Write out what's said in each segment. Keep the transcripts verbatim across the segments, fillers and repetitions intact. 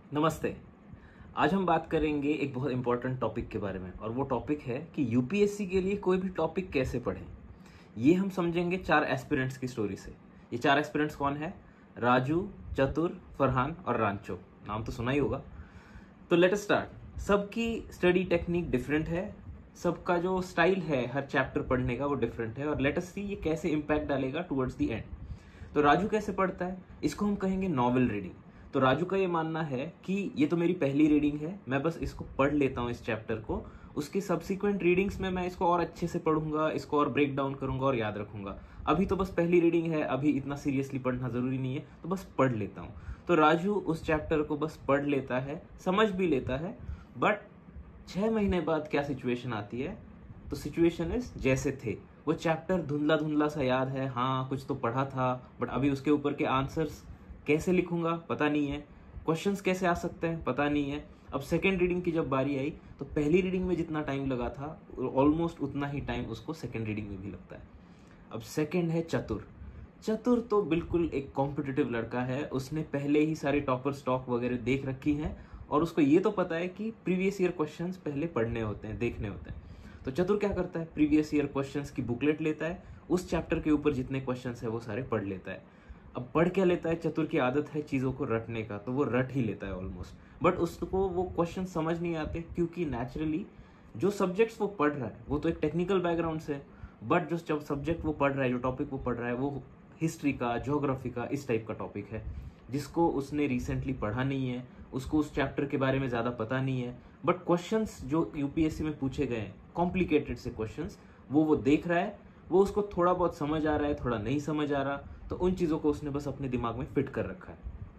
नमस्ते। आज हम बात करेंगे एक बहुत इंपॉर्टेंट टॉपिक के बारे में और वो टॉपिक है कि यूपीएससी के लिए कोई भी टॉपिक कैसे पढ़ें। ये हम समझेंगे चार एस्पिरेंट्स की स्टोरी से। ये चार एस्पिरेंट्स कौन है? राजू, चतुर, फरहान और रांचो। नाम तो सुना ही होगा। तो लेट अस स्टार्ट। सबकी स्टडी टेक्निक डिफरेंट है, सबका जो स्टाइल है हर चैप्टर पढ़ने का वो डिफरेंट है और लेट अस सी ये कैसे इम्पैक्ट डालेगा टुवर्ड्स द एंड। तो राजू कैसे पढ़ता है? इसको हम कहेंगे नॉवेल रीडिंग। तो राजू का ये मानना है कि ये तो मेरी पहली रीडिंग है, मैं बस इसको पढ़ लेता हूँ इस चैप्टर को, उसकी सब्सिक्वेंट रीडिंग्स में मैं इसको और अच्छे से पढ़ूंगा, इसको और ब्रेक डाउन करूंगा और याद रखूंगा। अभी तो बस पहली रीडिंग है, अभी इतना सीरियसली पढ़ना जरूरी नहीं है, तो बस पढ़ लेता हूँ। तो राजू उस चैप्टर को बस पढ़ लेता है, समझ भी लेता है, बट छह महीने बाद क्या सिचुएशन आती है? तो सिचुएशन इज जैसे थे वो चैप्टर धुंधला धुंधला सा याद है, हाँ कुछ तो पढ़ा था, बट अभी उसके ऊपर के आंसर्स कैसे लिखूंगा पता नहीं है, क्वेश्चंस कैसे आ सकते हैं पता नहीं है। अब सेकेंड रीडिंग की जब बारी आई तो पहली रीडिंग में जितना टाइम लगा था ऑलमोस्ट उतना ही टाइम उसको सेकेंड रीडिंग में भी लगता है। अब सेकेंड है चतुर। चतुर तो बिल्कुल एक कॉम्पिटिटिव लड़का है, उसने पहले ही सारी टॉपर स्टॉक वगैरह देख रखी हैं और उसको ये तो पता है कि प्रीवियस ईयर क्वेश्चंस पहले पढ़ने होते हैं, देखने होते हैं। तो चतुर क्या करता है? प्रीवियस ईयर क्वेश्चंस की बुकलेट लेता है, उस चैप्टर के ऊपर जितने क्वेश्चंस है वो सारे पढ़ लेता है। अब पढ़ क्या लेता है? चतुर की आदत है चीज़ों को रटने का, तो वो रट ही लेता है ऑलमोस्ट, बट उसको वो क्वेश्चन समझ नहीं आते क्योंकि नेचुरली जो सब्जेक्ट्स वो पढ़ रहा है वो तो एक टेक्निकल बैकग्राउंड से, बट जो जब सब्जेक्ट वो पढ़ रहा है, जो टॉपिक वो पढ़ रहा है वो हिस्ट्री का, ज्योग्राफी का, इस टाइप का टॉपिक है जिसको उसने रिसेंटली पढ़ा नहीं है, उसको उस चैप्टर के बारे में ज़्यादा पता नहीं है, बट क्वेश्चंस जो यूपीएससी में पूछे गए हैं कॉम्प्लिकेटेड से क्वेश्चंस वो वो देख रहा है, वो उसको थोड़ा बहुत समझ आ रहा है, थोड़ा नहीं समझ आ रहा, तो उन चीज़ों को उसने बस अपने दिमाग में फिट कर रखा है।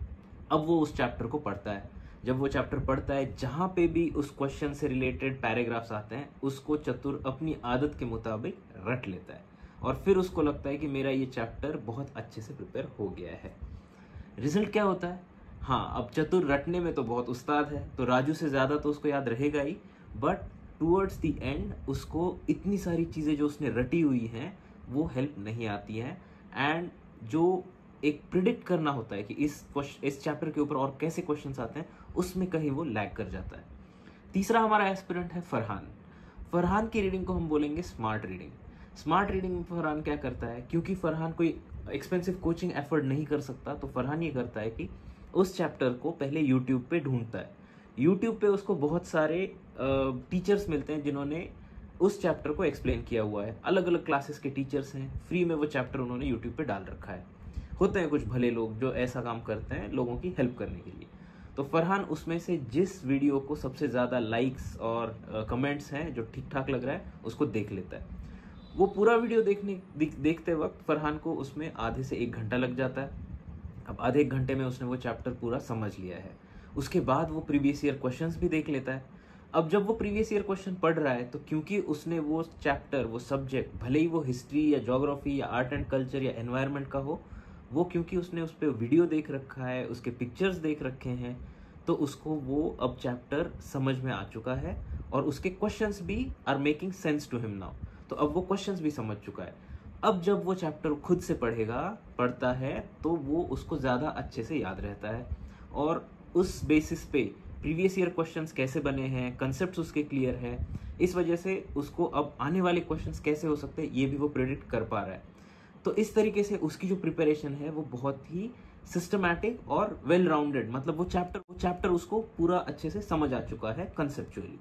अब वो उस चैप्टर को पढ़ता है, जब वो चैप्टर पढ़ता है जहाँ पे भी उस क्वेश्चन से रिलेटेड पैराग्राफ्स आते हैं उसको चतुर अपनी आदत के मुताबिक रट लेता है और फिर उसको लगता है कि मेरा ये चैप्टर बहुत अच्छे से प्रिपेयर हो गया है। रिजल्ट क्या होता है? हाँ, अब चतुर रटने में तो बहुत उस्ताद है, तो राजू से ज़्यादा तो उसको याद रहेगा ही, बट टूवर्ड्स द एंड उसको इतनी सारी चीज़ें जो उसने रटी हुई हैं वो हेल्प नहीं आती हैं, एंड जो एक प्रिडिक्ट करना होता है कि इस इस चैप्टर के ऊपर और कैसे क्वेश्चंस आते हैं उसमें कहीं वो लैग कर जाता है। तीसरा हमारा एस्पिरेंट है फरहान। फरहान की रीडिंग को हम बोलेंगे स्मार्ट रीडिंग। स्मार्ट रीडिंग में फरहान क्या करता है? क्योंकि फरहान कोई एक्सपेंसिव कोचिंग एफर्ट नहीं कर सकता, तो फरहान ये करता है कि उस चैप्टर को पहले यूट्यूब पे ढूंढता है। यूट्यूब पे उसको बहुत सारे टीचर्स मिलते हैं जिन्होंने उस चैप्टर को एक्सप्लेन किया हुआ है, अलग अलग क्लासेस के टीचर्स हैं, फ्री में वो चैप्टर उन्होंने यूट्यूब पे डाल रखा है। होते हैं कुछ भले लोग जो ऐसा काम करते हैं लोगों की हेल्प करने के लिए। तो फरहान उसमें से जिस वीडियो को सबसे ज़्यादा लाइक्स और कमेंट्स हैं, जो ठीक ठाक लग रहा है, उसको देख लेता है। वो पूरा वीडियो देखने देखते वक्त फरहान को उसमें आधे से एक घंटा लग जाता है। अब आधे एक घंटे में उसने वो चैप्टर पूरा समझ लिया है। उसके बाद वो प्रीवियस ईयर क्वेश्चंस भी देख लेता है। अब जब वो प्रीवियस ईयर क्वेश्चन पढ़ रहा है तो क्योंकि उसने वो चैप्टर, वो सब्जेक्ट, भले ही वो हिस्ट्री या ज्योग्राफी या आर्ट एंड कल्चर या एनवायरनमेंट का हो, वो क्योंकि उसने उस पर वीडियो देख रखा है, उसके पिक्चर्स देख रखे हैं, तो उसको वो अब चैप्टर समझ में आ चुका है और उसके क्वेश्चंस भी are making sense to him now. तो अब वो क्वेश्चंस भी समझ चुका है। अब जब वो चैप्टर खुद से पढ़ेगा, पढ़ता है, तो वो उसको ज़्यादा अच्छे से याद रहता है और उस बेसिस पे प्रीवियस ईयर क्वेश्चंस कैसे बने हैं, कंसेप्ट्स उसके क्लियर है, इस वजह से उसको अब आने वाले क्वेश्चंस कैसे हो सकते हैं ये भी वो प्रेडिक्ट कर पा रहा है। तो इस तरीके से उसकी जो प्रिपरेशन है वो बहुत ही सिस्टमैटिक और वेल राउंडेड, मतलब वो चैप्टर वो चैप्टर उसको पूरा अच्छे से समझ आ चुका है कंसेप्चुअली।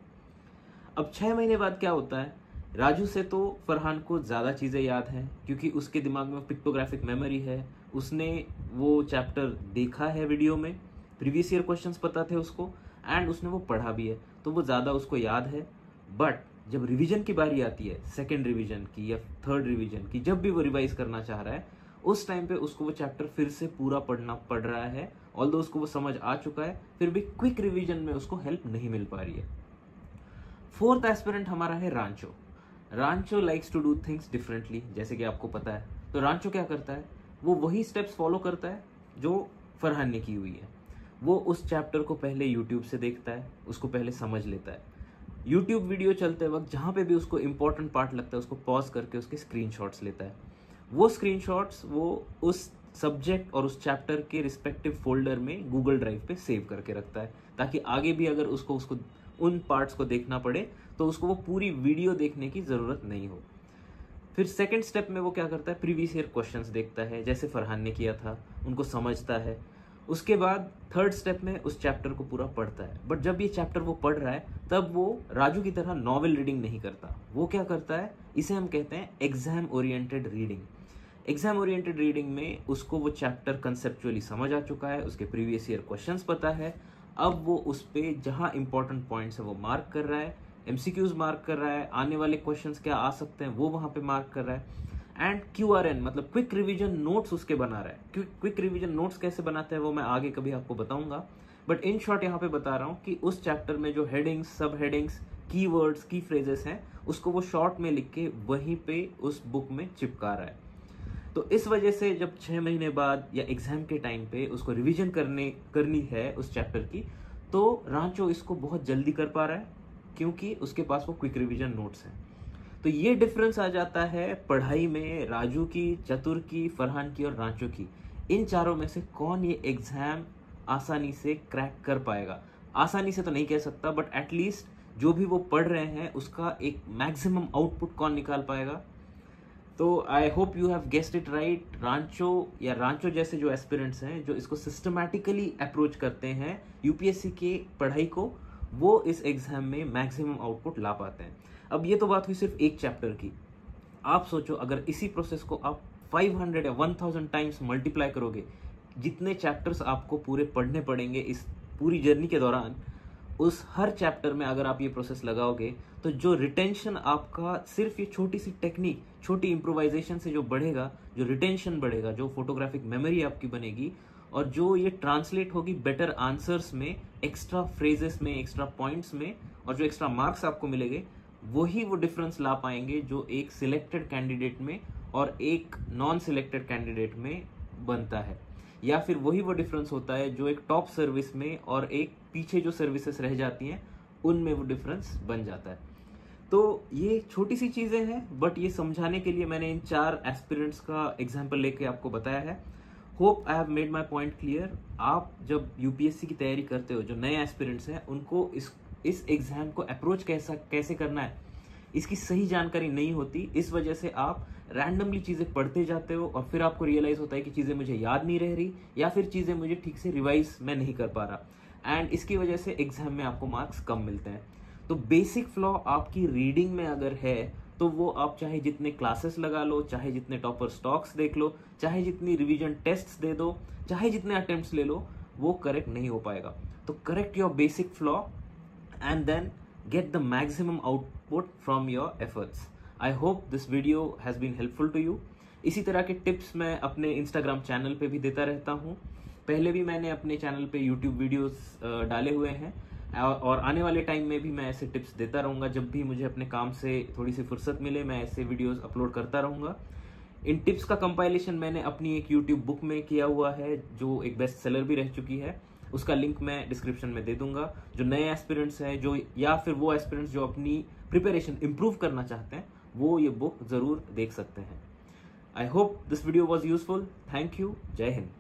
अब छः महीने बाद क्या होता है? राजू से तो फरहान को ज़्यादा चीज़ें याद हैं क्योंकि उसके दिमाग में पिक्टोग्राफिक मेमोरी है, उसने वो चैप्टर देखा है वीडियो में, प्रीवियस ईयर क्वेश्चंस पता थे उसको, एंड उसने वो पढ़ा भी है, तो वो ज़्यादा उसको याद है। बट जब रिवीजन की बारी आती है, सेकेंड रिवीजन की या थर्ड रिवीजन की, जब भी वो रिवाइज करना चाह रहा है, उस टाइम पे उसको वो चैप्टर फिर से पूरा पढ़ना पड़ रहा है। ऑल्दो उसको वो समझ आ चुका है, फिर भी क्विक रिवीजन में उसको हेल्प नहीं मिल पा रही है। फोर्थ एस्पिरेंट हमारा है Rancho. Rancho likes to do things differently, जैसे कि आपको पता है। तो रांचो क्या करता है? वो वही स्टेप्स फॉलो करता है जो फरहान ने की हुई है। वो उस चैप्टर को पहले यूट्यूब से देखता है, उसको पहले समझ लेता है। यूट्यूब वीडियो चलते वक्त जहाँ पे भी उसको इंपॉर्टेंट पार्ट लगता है उसको पॉज करके उसके स्क्रीनशॉट्स लेता है। वो स्क्रीनशॉट्स वो उस सब्जेक्ट और उस चैप्टर के रिस्पेक्टिव फोल्डर में गूगल ड्राइव पे सेव करके रखता है, ताकि आगे भी अगर उसको उसको उन पार्ट्स को देखना पड़े तो उसको वो पूरी वीडियो देखने की ज़रूरत नहीं हो। फिर सेकंड स्टेप में वो क्या करता है, प्रीवियस ईयर क्वेश्चंस देखता है, जैसे फरहान ने किया था, उनको समझता है। उसके बाद थर्ड स्टेप में उस चैप्टर को पूरा पढ़ता है। बट जब ये चैप्टर वो पढ़ रहा है तब वो राजू की तरह नॉवेल रीडिंग नहीं करता। वो क्या करता है, इसे हम कहते हैं exam oriented reading. Exam oriented reading में उसको वो चैप्टर कंसेप्चुअली समझ आ चुका है, उसके प्रीवियस ईयर क्वेश्चंस पता है। अब वो उस पे जहाँ इंपॉर्टेंट पॉइंट्स है वो मार्क कर रहा है, एमसीक्यूज मार्क कर रहा है, आने वाले क्वेश्चंस क्या आ सकते हैं वो वहाँ पे मार्क कर रहा है, एंड क्यू आर एन मतलब क्विक रिवीजन नोट्स उसके बना रहा है। क्विक क्विक रिवीजन नोट्स कैसे बनाते हैं वो मैं आगे कभी आपको बताऊंगा, बट इन शॉर्ट यहाँ पे बता रहा हूँ कि उस चैप्टर में जो हेडिंग्स, सब हेडिंग्स, की वर्ड्स, की फ्रेजेस हैं, उसको वो शॉर्ट में लिख के वहीं पे उस बुक में चिपका रहा है। तो इस वजह से जब छः महीने बाद या एग्जाम के टाइम पे उसको रिवीजन करने करनी है उस चैप्टर की, तो रांचो इसको बहुत जल्दी कर पा रहा है, क्योंकि उसके पास वो क्विक रिवीजन नोट्स हैं। तो ये डिफरेंस आ जाता है पढ़ाई में राजू की, चतुर की, फरहान की और रांचो की। इन चारों में से कौन ये एग्जाम आसानी से क्रैक कर पाएगा? आसानी से तो नहीं कह सकता, बट एटलीस्ट जो भी वो पढ़ रहे हैं उसका एक मैक्सिमम आउटपुट कौन निकाल पाएगा? तो I hope you have guessed it right. Rancho या रांचो जैसे जो एस्पिरेंट्स हैं जो इसको सिस्टमैटिकली अप्रोच करते हैं यूपीएससी के पढ़ाई को, वो इस एग्जाम में मैक्सिमम आउटपुट ला पाते हैं। अब ये तो बात हुई सिर्फ एक चैप्टर की। आप सोचो अगर इसी प्रोसेस को आप पाँच सौ या एक हज़ार टाइम्स मल्टीप्लाई करोगे, जितने चैप्टर्स आपको पूरे पढ़ने पड़ेंगे इस पूरी जर्नी के दौरान, उस हर चैप्टर में अगर आप ये प्रोसेस लगाओगे तो जो रिटेंशन आपका सिर्फ ये छोटी सी टेक्निक, छोटी इम्प्रोवाइजेशन से जो बढ़ेगा, जो रिटेंशन बढ़ेगा, जो फोटोग्राफिक मेमोरी आपकी बनेगी, और जो ये ट्रांसलेट होगी बेटर आंसर्स में, एक्स्ट्रा फ्रेजेस में, एक्स्ट्रा पॉइंट्स में, और जो एक्स्ट्रा मार्क्स आपको मिलेंगे, वही वो डिफरेंस ला पाएंगे जो एक सिलेक्टेड कैंडिडेट में और एक नॉन सिलेक्टेड कैंडिडेट में बनता है। या फिर वही वो डिफरेंस होता है जो एक टॉप सर्विस में और एक पीछे जो सर्विसेज रह जाती हैं उनमें वो डिफरेंस बन जाता है। तो ये छोटी सी चीज़ें हैं, बट ये समझाने के लिए मैंने इन चार एस्पिरेंट्स का एग्जाम्पल लेके आपको बताया है। Hope I have made my point clear. आप जब यूपीएससी की तैयारी करते हो, जो नए एस्पिरेंट्स हैं उनको इस इस एग्जाम को अप्रोच कैसा कैसे करना है इसकी सही जानकारी नहीं होती। इस वजह से आप रैंडमली चीज़ें पढ़ते जाते हो और फिर आपको रियलाइज होता है कि चीज़ें मुझे याद नहीं रह रही, या फिर चीज़ें मुझे ठीक से रिवाइज मैं नहीं कर पा रहा, एंड इसकी वजह से एग्जाम में आपको मार्क्स कम मिलते हैं। तो बेसिक फ्लॉ आपकी रीडिंग में अगर है तो वो आप चाहे जितने क्लासेस लगा लो, चाहे जितने टॉपर स्टॉक्स देख लो, चाहे जितनी रिवीजन टेस्ट्स दे दो, चाहे जितने अटेम्प्ट्स ले लो, वो करेक्ट नहीं हो पाएगा। तो correct your basic flaw and then get the maximum output from your efforts. I hope this video has been helpful to you. इसी तरह के टिप्स मैं अपने इंस्टाग्राम चैनल पे भी देता रहता हूँ। पहले भी मैंने अपने चैनल पे यूट्यूब वीडियोस डाले हुए हैं, और आने वाले टाइम में भी मैं ऐसे टिप्स देता रहूँगा। जब भी मुझे अपने काम से थोड़ी सी फुर्सत मिले मैं ऐसे वीडियोस अपलोड करता रहूँगा। इन टिप्स का कंपाइलेशन मैंने अपनी एक यूट्यूब बुक में किया हुआ है जो एक बेस्ट सेलर भी रह चुकी है, उसका लिंक मैं डिस्क्रिप्शन में दे दूंगा। जो नए एस्पिरेंट्स हैं जो, या फिर वो एस्पिरेंट्स जो अपनी प्रिपरेशन इंप्रूव करना चाहते हैं, वो ये बुक जरूर देख सकते हैं। I hope this video was useful. Thank you. जय हिंद।